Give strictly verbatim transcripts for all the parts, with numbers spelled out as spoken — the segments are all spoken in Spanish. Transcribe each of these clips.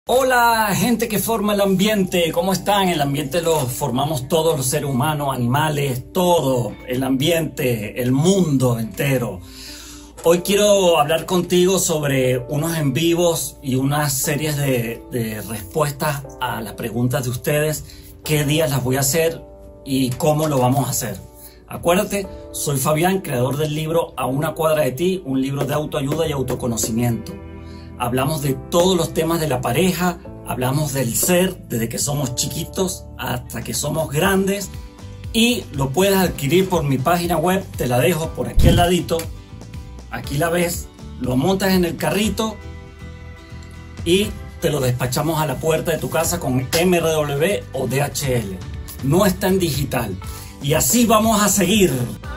Hola, gente que forma el ambiente, ¿cómo están? El ambiente lo formamos todos los seres humanos, animales, todo, el ambiente, el mundo entero. Hoy quiero hablar contigo sobre unos en vivos y unas series de, de respuestas a las preguntas de ustedes, qué días las voy a hacer y cómo lo vamos a hacer. Acuérdate, soy Fabián, creador del libro A una cuadra de ti, un libro de autoayuda y autoconocimiento. Hablamos de todos los temas de la pareja, hablamos del ser desde que somos chiquitos hasta que somos grandes y lo puedes adquirir por mi página web, te la dejo por aquí al ladito, aquí la ves, lo montas en el carrito y te lo despachamos a la puerta de tu casa con eme erre doble u o de hache ele. No está en digital y así vamos a seguir.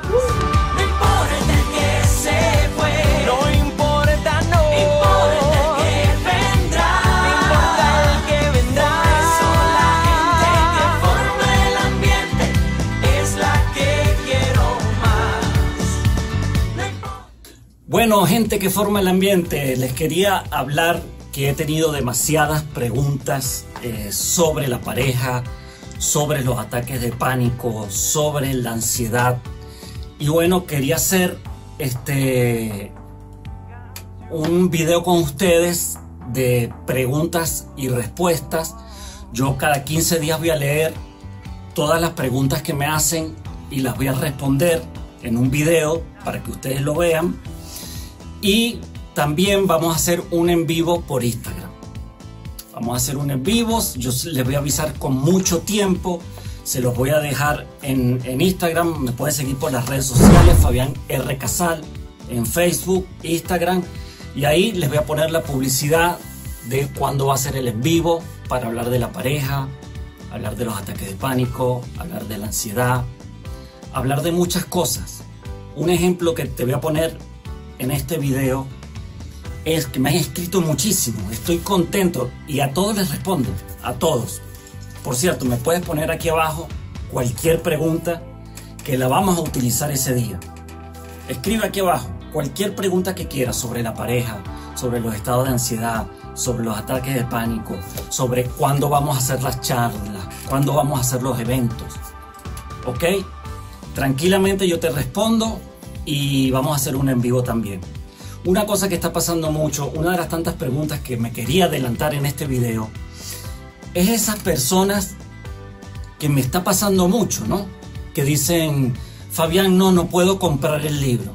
Bueno, gente que forma el ambiente, les quería hablar que he tenido demasiadas preguntas eh, sobre la pareja, sobre los ataques de pánico, sobre la ansiedad. Y bueno, quería hacer este, un video con ustedes de preguntas y respuestas. Yo cada quince días voy a leer todas las preguntas que me hacen y las voy a responder en un video para que ustedes lo vean. Y también vamos a hacer un en vivo por Instagram. Vamos a hacer un en vivo. Yo les voy a avisar con mucho tiempo. Se los voy a dejar en, en Instagram. Me pueden seguir por las redes sociales. Fabián R. Casal. En Facebook, Instagram. Y ahí les voy a poner la publicidad de cuándo va a ser el en vivo. Para hablar de la pareja. Hablar de los ataques de pánico. Hablar de la ansiedad. Hablar de muchas cosas. Un ejemplo que te voy a poner en este video es que me han escrito muchísimo, estoy contento y a todos les respondo, a todos. Por cierto, me puedes poner aquí abajo cualquier pregunta que la vamos a utilizar ese día. Escribe aquí abajo cualquier pregunta que quieras sobre la pareja, sobre los estados de ansiedad, sobre los ataques de pánico, sobre cuándo vamos a hacer las charlas, cuándo vamos a hacer los eventos. ¿Ok? Tranquilamente yo te respondo. Y vamos a hacer un en vivo también. Una cosa que está pasando mucho, una de las tantas preguntas que me quería adelantar en este video, es esas personas que me está pasando mucho, ¿no? Que dicen, Fabián, no, no puedo comprar el libro.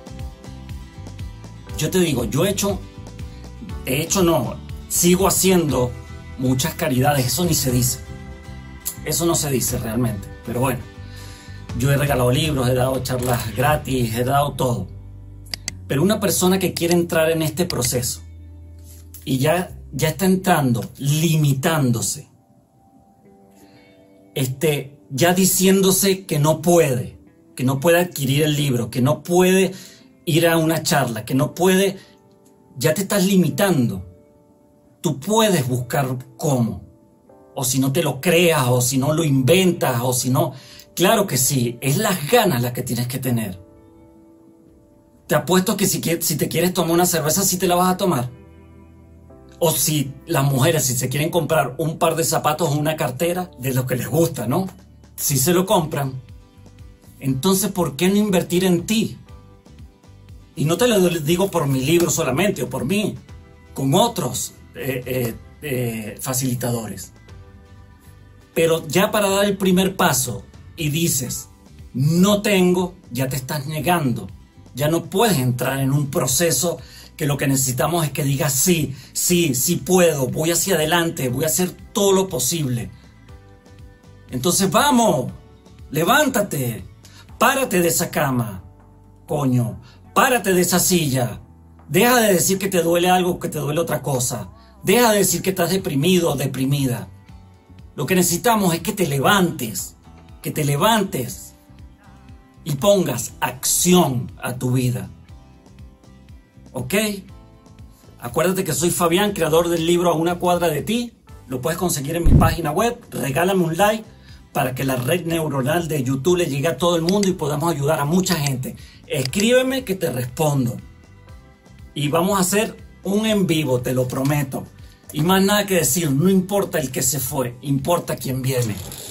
Yo te digo, yo he hecho, he hecho no, sigo haciendo muchas caridades, eso ni se dice. Eso no se dice realmente, pero bueno. Yo he regalado libros, he dado charlas gratis, he dado todo. Pero una persona que quiere entrar en este proceso y ya, ya está entrando, limitándose, este, ya diciéndose que no puede, que no puede adquirir el libro, que no puede ir a una charla, que no puede, ya te estás limitando. Tú puedes buscar cómo, o si no te lo creas, o si no lo inventas, o si no... Claro que sí, es las ganas las que tienes que tener. Te apuesto que si, si te quieres tomar una cerveza, sí te la vas a tomar. O si las mujeres, si se quieren comprar un par de zapatos o una cartera, de lo que les gusta, ¿no? Si se lo compran. Entonces, ¿por qué no invertir en ti? Y no te lo digo por mi libro solamente, o por mí, con otros eh, eh, eh, facilitadores. Pero ya para dar el primer paso, y dices, no tengo, ya te estás negando. Ya no puedes entrar en un proceso que lo que necesitamos es que digas sí, sí, sí puedo, voy hacia adelante, voy a hacer todo lo posible. Entonces vamos, levántate, párate de esa cama, coño, párate de esa silla. Deja de decir que te duele algo, que te duele otra cosa. Deja de decir que estás deprimido o deprimida. Lo que necesitamos es que te levantes. Que te levantes y pongas acción a tu vida. ¿Ok? Acuérdate que soy Fabián, creador del libro A una cuadra de ti. Lo puedes conseguir en mi página web. Regálame un like para que la red neuronal de YouTube le llegue a todo el mundo y podamos ayudar a mucha gente. Escríbeme que te respondo. Y vamos a hacer un en vivo, te lo prometo. Y más nada que decir, no importa el que se fue, importa quién viene.